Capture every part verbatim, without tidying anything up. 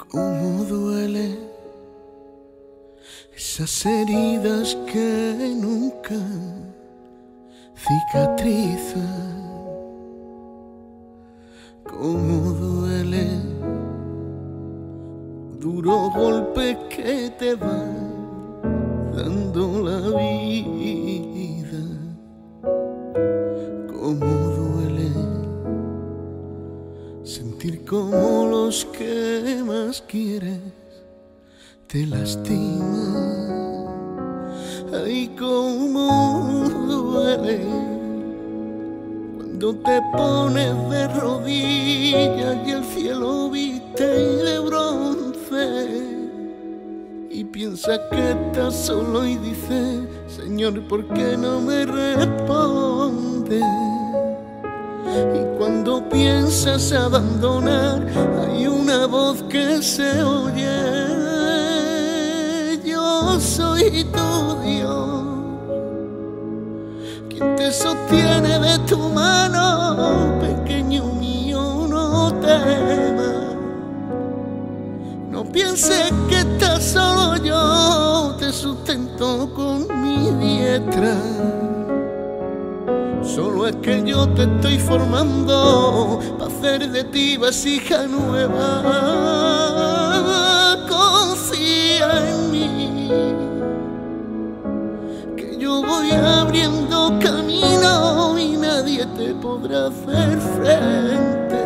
Cómo duele esas heridas que nunca cicatrizan. Cómo duele duro golpe que te va dando la vida. Cómo duele sentir como los que más quieres te lastiman. Ay, cómo duele cuando te pones de rodillas y el cielo viste de bronce y piensas que estás solo y dices: Señor, ¿por qué no me responde? Y cuando piensas abandonar, hay una voz que se oye: yo soy tu Dios, quien te sostiene de tu mano. Pequeño mío, no temas, no pienses que estás solo, yo te sustento con mi diestra. Solo es que yo te estoy formando para hacer de ti vasija nueva. Confía en mí, que yo voy abriendo camino y nadie te podrá hacer frente.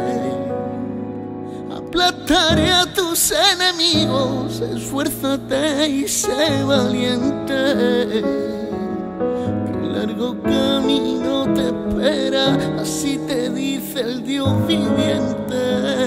Aplastaré a tus enemigos, esfuérzate y sé valiente. Largo camino te espera, así te dice el Dios viviente.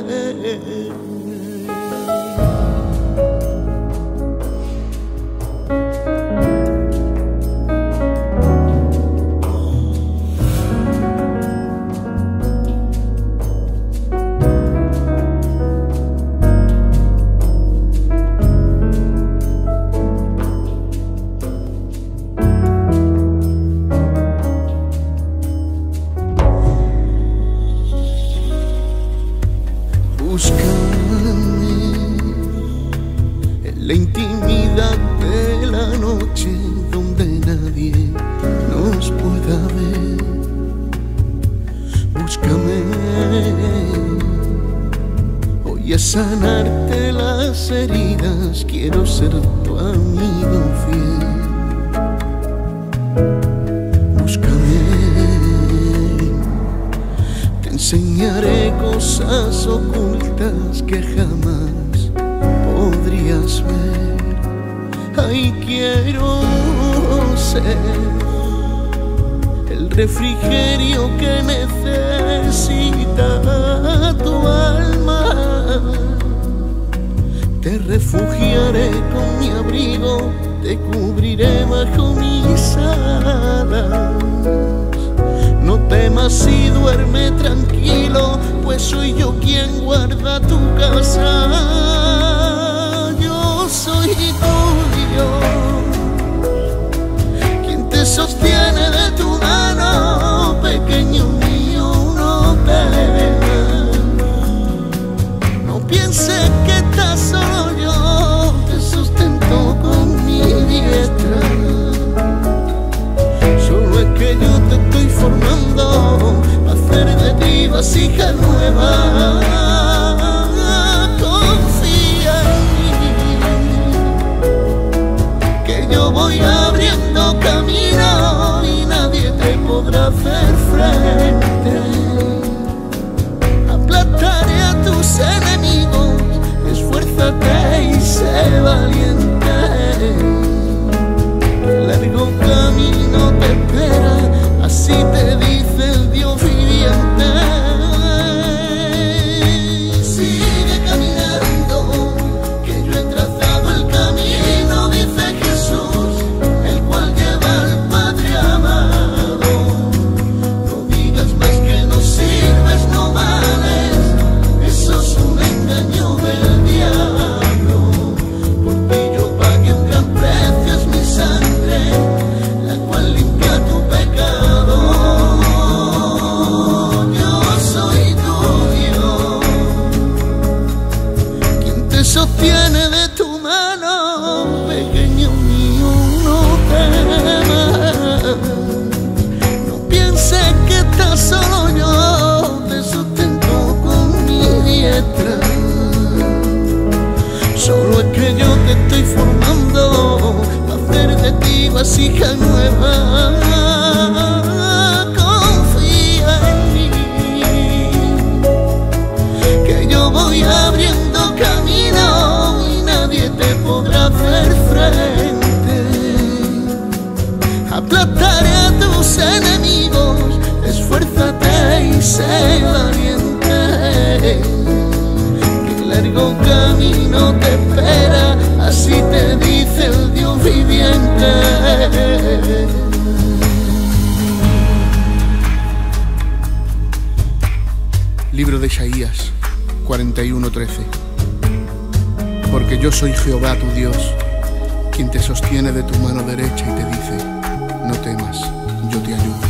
Búscame en la intimidad de la noche, donde nadie nos pueda ver. Búscame, voy a sanarte las heridas, quiero ser tu amigo fiel. Búscame, te enseñaré cosas ocultas que jamás podrías ver. Ay, quiero ser el refrigerio que necesita tu alma. Te refugiaré con mi abrigo, te cubriré bajo mis alas. No temas y duerme tranquilo, pues soy yo quien guarda tu casa. Yo soy tu Dios, quien te sostiene de tu mano. Pequeño mío, no temas, no pienses que estás solo, yo te sustento con mi diestra. Solo es que yo te estoy formando para hacer de ti vasija nueva. Confía en mí, que yo voy abriendo camino y nadie te podrá hacer frente. Aplastaré a tus enemigos, esfuérzate y sé valiente. El largo camino te espera, así te dice el Dios viviente. Sigue caminando, que yo he trazado el camino, dice Jesús, el cual lleva al Padre amado. No digas más que no sirves, no vales, eso es un engaño del diablo. Por ti yo nueva. Confía en mí, que yo voy abriendo camino y nadie te podrá hacer frente. Aplastaré a tus enemigos, esfuérzate y sé valiente, que largo camino te espera, así te dice el Dios viviente. Libro de Isaías cuarenta y uno, trece. Porque yo soy Jehová tu Dios, quien te sostiene de tu mano derecha y te dice: no temas, yo te ayudo.